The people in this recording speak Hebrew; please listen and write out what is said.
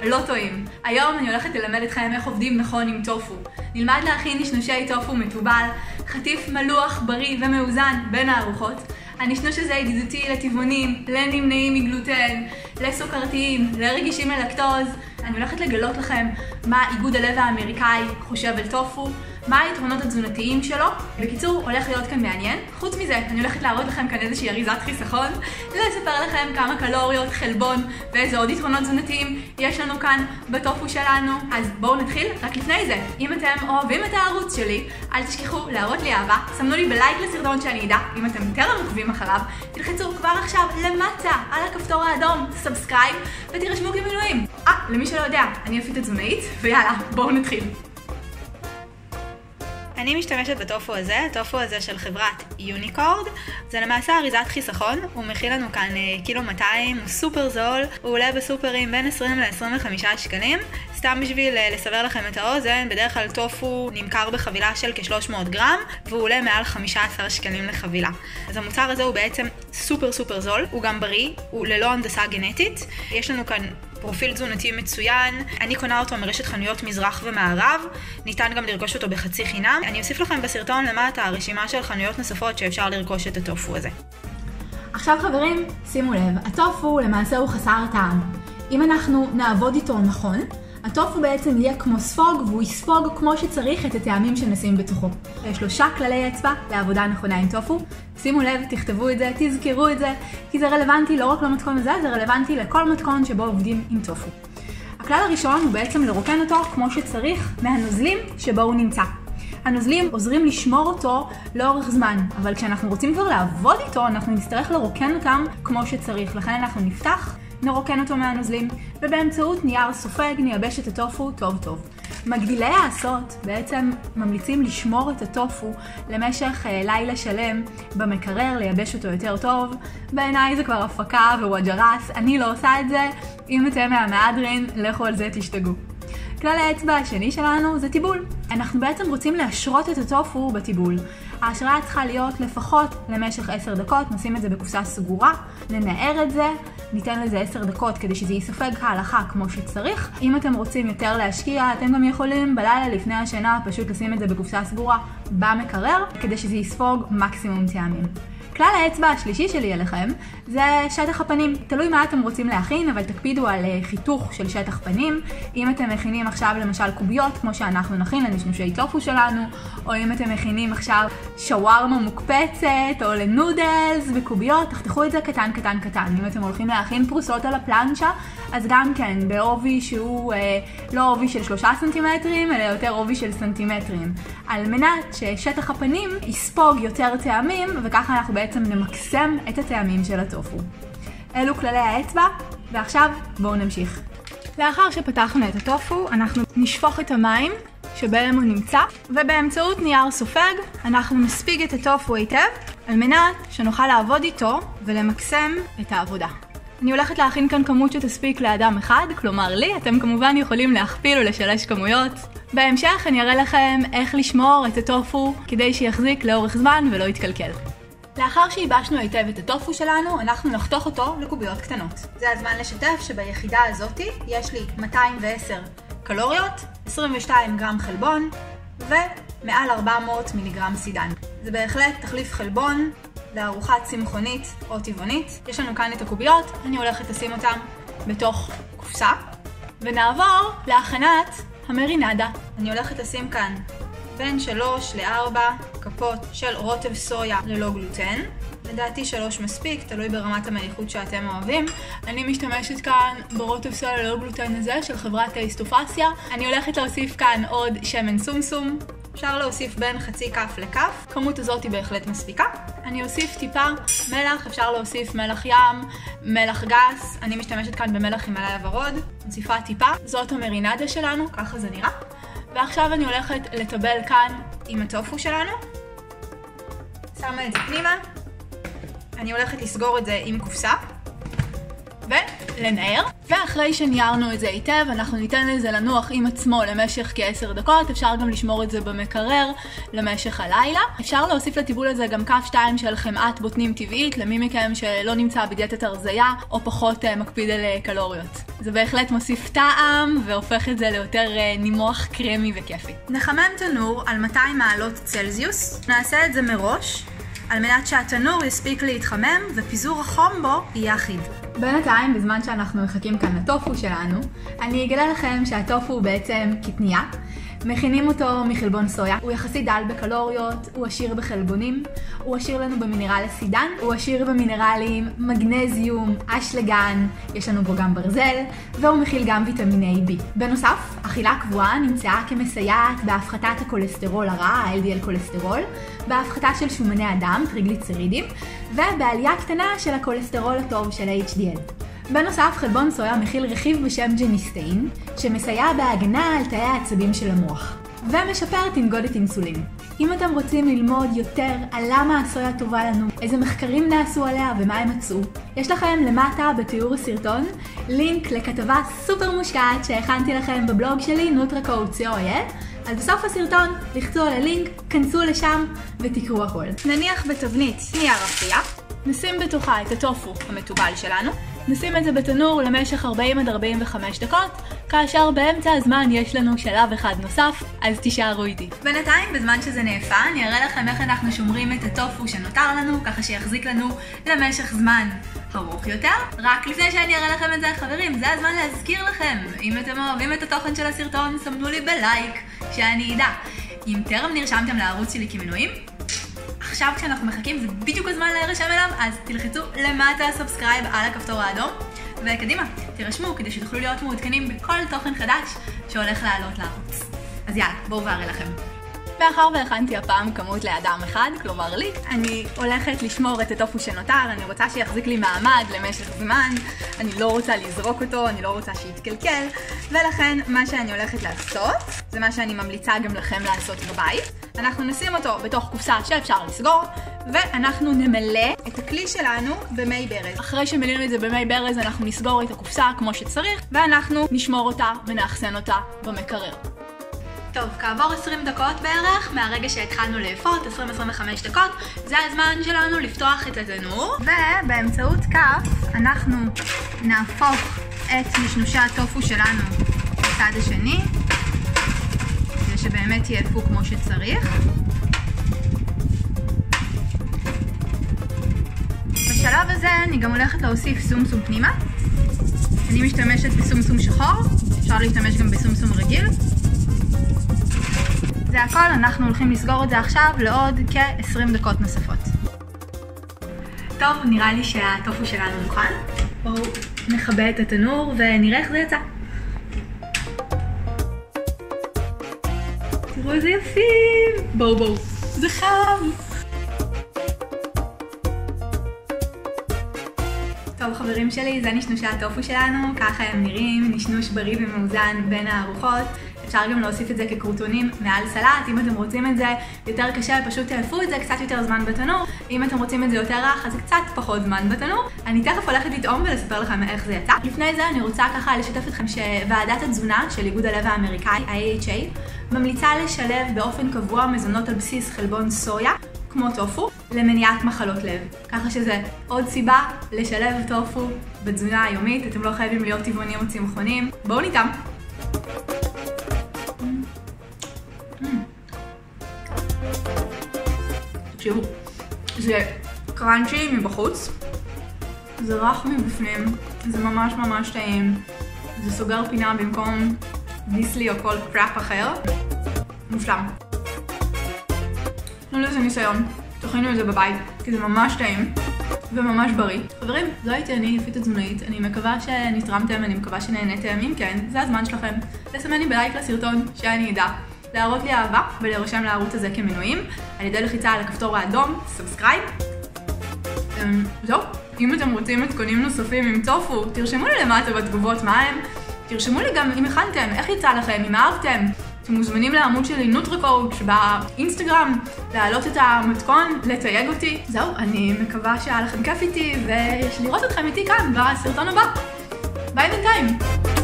לא טועים. היום אני הולכת ללמד אתכם איך עובדים נכון עם טופו. נלמד להכין נשנושי טופו מתובל, חטיף מלוח, בריא ומאוזן בין הארוחות. הנשנוש הזה ידידותי לטבעונים, לנמנעים מגלוטן, לסוכרתיים, לרגישים ללקטוז. אני הולכת לגלות לכם מה איגוד הלב האמריקאי חושב על טופו, מה היתרונות התזונתיים שלו. בקיצור, הולך להיות כאן מעניין. חוץ מזה, אני הולכת להראות לכם כאן איזושהי אריזת חיסכון, לספר לכם כמה קלוריות, חלבון ואיזה עוד יתרונות תזונתיים יש לנו כאן בטופו שלנו. אז בואו נתחיל. רק לפני זה, אם אתם אוהבים את הערוץ שלי, אל תשכחו להראות לי אהבה, סמנו לי בלייק לסרטון שאני אדע. אם אתם טרם עוקבים אחריו, תלחצו כבר עכשיו למטה על הכפתור האדום, סאבסקרייב ותירשמו כמנויים. למי שלא יודע, אני יפית תזונאית, ויאללה, בואו נתחיל. אני משתמשת בטופו הזה, הטופו הזה של חברת יוניקורד. זה למעשה אריזת חיסכון, הוא מכיל לנו כאן 1.2 קילו, הוא סופר זול, הוא עולה בסופרים בין 20 ל-25 שקלים. סתם בשביל לסבר לכם את האוזן, בדרך כלל טופו נמכר בחבילה של כ-300 גרם, והוא עולה מעל 15 שקלים לחבילה. אז המוצר הזה הוא בעצם סופר זול, הוא גם בריא, הוא ללא הנדסה גנטית. יש לנו כאן פרופיל תזונתי מצוין, אני קונה אותו מרשת חנויות מזרח ומערב, ניתן גם לרכוש אותו בחצי חינם. אני אוסיף לכם בסרטון למטה הרשימה של חנויות נוספות שאפשר לרכוש את הטופו הזה. עכשיו חברים, שימו לב, הטופו למעשה הוא חסר טעם. אם אנחנו נעבוד איתו נכון, הטופו בעצם יהיה כמו ספוג, והוא יספוג כמו שצריך את הטעמים שנשים בתוכו. יש 3 כללי אצבע לעבודה נכונה עם טופו. שימו לב, תכתבו את זה, תזכרו את זה, כי זה רלוונטי לא רק למתכון הזה, זה רלוונטי לכל מתכון שבו עובדים עם טופו. הכלל הראשון הוא בעצם לרוקן אותו כמו שצריך מהנוזלים שבו הוא נמצא. הנוזלים עוזרים לשמור אותו לאורך זמן, אבל כשאנחנו רוצים כבר לעבוד איתו, אנחנו נצטרך לרוקן אותם כמו שצריך. לכן אנחנו נפתח, נרוקן אותו מהנוזלים, ובאמצעות נייר סופג נייבש את הטופו טוב. מגדילי העשות בעצם ממליצים לשמור את הטופו למשך לילה שלם במקרר, לייבש אותו יותר טוב. בעיניי זה כבר הפקה ווואג'רס, אני לא עושה את זה. אם אתם מהמהדרין, לכו על זה תשתגעו. כלל האצבע השני שלנו זה טיבול. אנחנו בעצם רוצים להשרות את הטופו בטיבול. ההשריה צריכה להיות לפחות למשך 10 דקות, נשים את זה בקופסה סגורה, ננער את זה, ניתן לזה 10 דקות כדי שזה יספג כהלכה כמו שצריך. אם אתם רוצים יותר להשקיע, אתם גם יכולים בלילה לפני השינה פשוט לשים את זה בקופסה סגורה במקרר, כדי שזה יספוג מקסימום טעמים. כלל האצבע השלישי שלי אליכם זה שטח הפנים. תלוי מה אתם רוצים להכין, אבל תקפידו על חיתוך של שטח פנים. אם אתם מכינים עכשיו למשל קוביות, כמו שאנחנו נכין לנשנושי טופו שלנו, או אם אתם מכינים עכשיו שווארמה מוקפצת, או לנודלס בקוביות, תחתכו את זה קטן. אם אתם הולכים להכין פרוסות על הפלנצ'ה, אז גם כן בעובי שהוא לא עובי של 3 סנטימטרים, אלא יותר עובי של סנטימטרים. על מנת ששטח הפנים יספוג יותר טעמים, וככה אנחנו בעצם נמקסם את הטעמים של הטופו. אלו כללי האצבע, ועכשיו בואו נמשיך. לאחר שפתחנו את הטופו, אנחנו נשפוך את המים שבהם הוא נמצא, ובאמצעות נייר סופג אנחנו נספיג את הטופו היטב, על מנת שנוכל לעבוד איתו ולמקסם את העבודה. אני הולכת להכין כאן כמות שתספיק לאדם אחד, כלומר לי. אתם כמובן יכולים להכפיל או לשלש כמויות. בהמשך אני אראה לכם איך לשמור את הטופו כדי שיחזיק לאורך זמן ולא יתקלקל. לאחר שייבשנו היטב את הטופו שלנו, אנחנו נחתוך אותו לקוביות קטנות. זה הזמן לשתף שביחידה הזאת יש לי 210 קלוריות, 22 גרם חלבון ומעל 400 מיליגרם סידן. זה בהחלט תחליף חלבון לארוחה צמחונית או טבעונית. יש לנו כאן את הקוביות, אני הולכת לשים אותם בתוך קופסה, ונעבור להכנת המרינדה. אני הולכת לשים כאן בין 3 ל-4 כפות של רוטב סויה ללא גלוטן. לדעתי 3 מספיק, תלוי ברמת המליחות שאתם אוהבים. אני משתמשת כאן ברוטב סויה ללא גלוטן הזה של חברת טייסטופסיה. אני הולכת להוסיף כאן עוד שמן סומסום. אפשר להוסיף בין חצי כף לכף, כמות הזאת היא בהחלט מספיקה. אני אוסיף טיפה מלח, אפשר להוסיף מלח ים, מלח גס. אני משתמשת כאן במלח הימלאיה ורוד. מוסיפה טיפה, זאת המרינדה שלנו, ככה זה נראה. ועכשיו אני הולכת לטבל כאן עם הטופו שלנו. שמה את זה פנימה. אני הולכת לסגור את זה עם קופסה. ולנער. ואחרי שניירנו את זה היטב, אנחנו ניתן לזה לנוח עם עצמו למשך כ10 דקות. אפשר גם לשמור את זה במקרר למשך הלילה. אפשר להוסיף לטיבול הזה גם כף 2 של חמאת בוטנים טבעית, למי מכם שלא נמצא בדיאטת הרזייה או פחות מקפיד על קלוריות. זה בהחלט מוסיף טעם והופך את זה ליותר נימוח קרמי וכיפי. נחמם תנור על 200 מעלות צלזיוס. נעשה את זה מראש, על מנת שהתנור יספיק להתחמם ופיזור החום בו יהיה אחיד. בינתיים, בזמן שאנחנו מחכים כאן לטופו שלנו, אני אגלה לכם שהטופו הוא בעצם קטניה. מכינים אותו מחלבון סויה. הוא יחסית דל בקלוריות, הוא עשיר בחלבונים, הוא עשיר לנו במינרל הסידן, הוא עשיר במינרלים מגנזיום, אשלגן, יש לנו בו גם ברזל, והוא מכיל גם ויטמיני B. בנוסף, אכילה קבועה נמצאה כמסייעת בהפחתת הכולסטרול הרע, ה-LDL כולסטרול, בהפחתה של שומני הדם, טריגליצרידים, ובעלייה קטנה של הכולסטרול הטוב של ה-HDL. בנוסף, חלבון סויה מכיל רכיב בשם ג'ניסטאין, שמסייע בהגנה על תאי העצבים של המוח, ומשפר תנגודת אינסולין. אם אתם רוצים ללמוד יותר על למה הסויה טובה לנו, איזה מחקרים נעשו עליה ומה הם מצאו, יש לכם למטה בתיאור הסרטון לינק לכתבה סופר מושקעת שהכנתי לכם בבלוג שלי, NutraCode.co.il. אז בסוף הסרטון לחצו על הלינק, כנסו לשם ותקראו הכל. נניח בתבנית נייר אפייה, נשים בתוכה את הטופו המטובל שלנו, נשים את זה בתנור למשך 40 עד 45 דקות, כאשר באמצע הזמן יש לנו שלב אחד נוסף, אז תישארו איתי. בינתיים, בזמן שזה נאפה, אני אראה לכם איך אנחנו שומרים את הטופו שנותר לנו, ככה שיחזיק לנו למשך זמן ארוך יותר. רק לפני שאני אראה לכם את זה, חברים, זה הזמן להזכיר לכם. אם אתם אוהבים את התוכן של הסרטון, סמנו לי בלייק, שאני אדע. אם טרם נרשמתם לערוץ שלי כמנויים, עכשיו כשאנחנו מחכים זה בדיוק הזמן להירשם אליו, אז תלחצו למטה סאבסקרייב על הכפתור האדום, וקדימה, תירשמו כדי שתוכלו להיות מעודכנים בכל תוכן חדש שהולך לעלות לערוץ. אז יאללה, בואו ואראה לכם. מאחר והכנתי הפעם כמות לאדם אחד, כלומר לי, אני הולכת לשמור את הטופו שנותר, אני רוצה שיחזיק לי מעמד למשך זמן, אני לא רוצה לזרוק אותו, אני לא רוצה שיתקלקל, ולכן מה שאני הולכת לעשות, זה מה שאני ממליצה גם לכם לעשות בבית. אנחנו נשים אותו בתוך קופסה שאפשר לסגור, ואנחנו נמלא את הכלי שלנו במי ברז. אחרי שמלינו את זה במי ברז, אנחנו נסגור את הקופסה כמו שצריך, ואנחנו נשמור אותה ונאחסן אותה במקרר. טוב, כעבור 20 דקות בערך, מהרגע שהתחלנו לאפות, 20-25 דקות, זה הזמן שלנו לפתוח את התנור. ובאמצעות כף, אנחנו נהפוך את משנושי הטופו שלנו בצד השני, כדי שבאמת יאפו כמו שצריך. בשלב הזה אני גם הולכת להוסיף סומסום פנימה. אני משתמשת בסומסום שחור, אפשר להשתמש גם בסומסום רגיל. זה הכל, אנחנו הולכים לסגור את זה עכשיו לעוד כ-20 דקות נוספות. טוב, נראה לי שהטופו שלנו מוכן. בואו נכבה את התנור ונראה איך זה יצא. תראו איזה יפים! בואו, זה חם! טוב חברים שלי, זה נשנושי הטופו שלנו, ככה הם נראים, נשנוש בריא ומאוזן בין הארוחות. אפשר גם להוסיף את זה כקרוטונים מעל סלט. אם אתם רוצים את זה יותר קשה, פשוט תאפו את זה קצת יותר זמן בתנור. אם אתם רוצים את זה יותר רך, אז זה קצת פחות זמן בתנור. אני תכף הולכת לטעום ולספר לכם איך זה יצא. לפני זה אני רוצה ככה לשתף אתכם שוועדת התזונה של איגוד הלב האמריקאי, ה-AHA, ממליצה לשלב באופן קבוע מזונות על בסיס חלבון סויה, כמו טופו, למניעת מחלות לב. ככה שזה עוד סיבה לשלב טופו בתזונה היומית. אתם לא חייבים להיות טבעונים או צמחונים. בואו נטעם. תקשיבו, זה קראנצ'י מבחוץ, זה רך מבפנים, זה ממש ממש טעים, זה סוגר פינה במקום דיסלי או כל קראפ אחר, מושלם. תנו לזה ניסיון, תכינו את זה בבית, כי זה ממש טעים וממש בריא. חברים, זו הייתי אני, יפית התזונאית, אני מקווה שנתרמתם, אני מקווה שנהנתם. אם כן, זה הזמן שלכם לסמן לי בלייק לסרטון שאני אדע, להראות לי אהבה ולהירשם לערוץ הזה כמנויים על ידי לחיצה על הכפתור האדום, סאבסקרייב. זהו, אם אתם רוצים מתכונים נוספים עם טופו, תרשמו לי למטה בתגובות מה הם. תרשמו לי גם אם הכנתם, איך יצא לכם, אם אהבתם. אתם מוזמנים לעמוד שלי נוטרקואוץ' באינסטגרם, להעלות את המתכון, לתייג אותי. זהו, אני מקווה שהיה לכם כיף איתי, ויש לראות אתכם איתי כאן בסרטון הבא. ביי בינתיים!